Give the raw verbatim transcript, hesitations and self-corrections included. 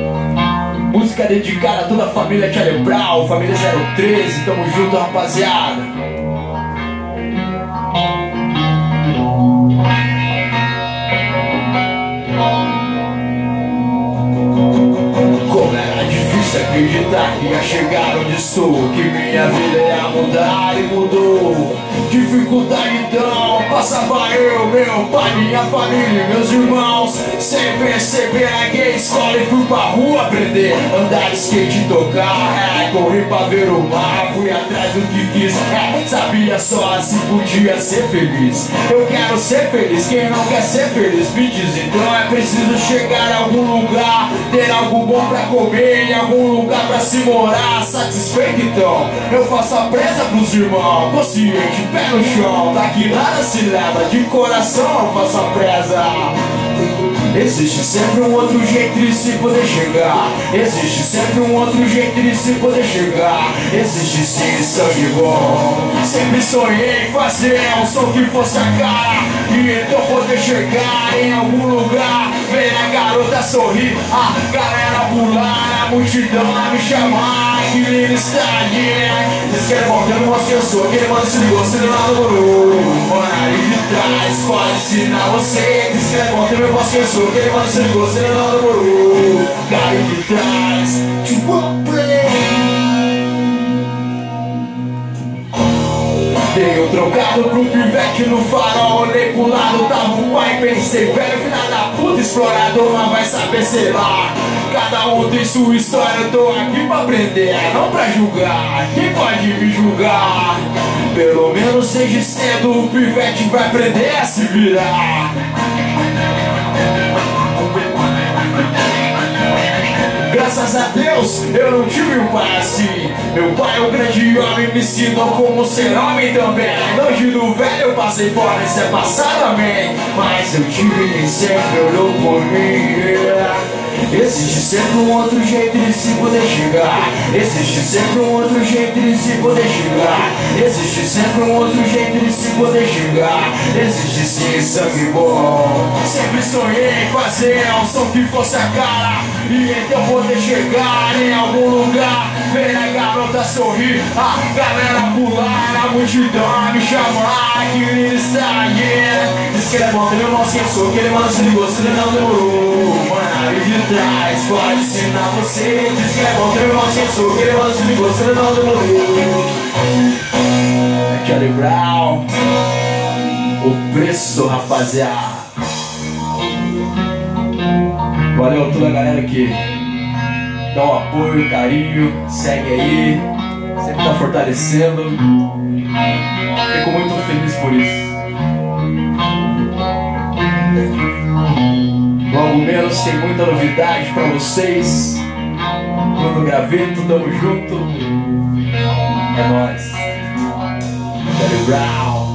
Música dedicada a toda a família Charlie Brown, família zero treze, tamo junto, rapaziada. Como era difícil acreditar que ia chegar onde estou, que minha vida ia mudar e mudou. Dificuldade então, passava eu, meu pai, minha família e meus irmãos, sem perceber, larguei a escola e fui pra rua aprender. Andar de skate e tocar, é, corri pra ver o mar, fui atrás do que quis, é, sabia só assim podia ser feliz. Eu quero ser feliz, quem não quer ser feliz me diz. Então é preciso chegar a algum lugar, ter algo bom pra comer, em algum lugar pra se morar. Satisfeito então, eu faço a presa pros irmãos, consciente, pé no chão, daqui nada se leva, de coração eu faço a presa. Existe sempre um outro jeito de se poder chegar, existe sempre um outro jeito de se poder chegar. Existe sim sangue bom, sempre sonhei em fazer um som que fosse a cara, e então poder chegar em algum lugar, ver a garota sorrir, a galera pular, a multidão a me chamar, que lindo está aqui. Diz que é bom, eu não mostro quem eu sou, aquele mano se ligou, se não namorou. Mano ali de trás, pode ensinar você. Diz que é bom, eu não mostro quem eu sou, aquele mano se ligou, se não namorou. Cara de trás, tipo tenho trocado pro pivete no farol, olhei pro lado, tava um pai, pensei, velho, filha da puta, explorador, mas vai saber sei lá. Cada um tem sua história, eu tô aqui pra aprender, não pra julgar. Quem pode me julgar? Pelo menos desde cedo o pivete vai aprender a se virar. Graças a Deus eu não tive um pai assim. Meu pai é um grande homem, me ensinou como ser homem também. Longe do velho eu passei fora, isso é passado, amém. Mas eu tive quem sempre olhou por mim. Existe sempre um outro jeito de se poder chegar, existe sempre um outro jeito de se poder chegar, existe sempre um outro jeito de se poder chegar. Existe sim sangue bom, sempre sonhei em fazer um som que fosse a cara, e então poder chegar em algum lugar, ver a garota sorrir, a galera pular, a multidão a me chamar, que lindo está aqui. Diz que ele é bom, ele não se sou, que ele mano se ligou, se ele não demorou. Mano ali de trás, pode ensinar você. Diz que é bom, que ele não se sou, que ele mano se ligou, se ele não demorou. É Charlie Brown, o preço, rapaziada. Valeu a toda a galera que dá um apoio, carinho, segue aí, sempre tá fortalecendo. Fico muito feliz por isso. Logo menos tem muita novidade pra vocês. Bruno Graveto, tamo junto. É nóis. Charlie Brown.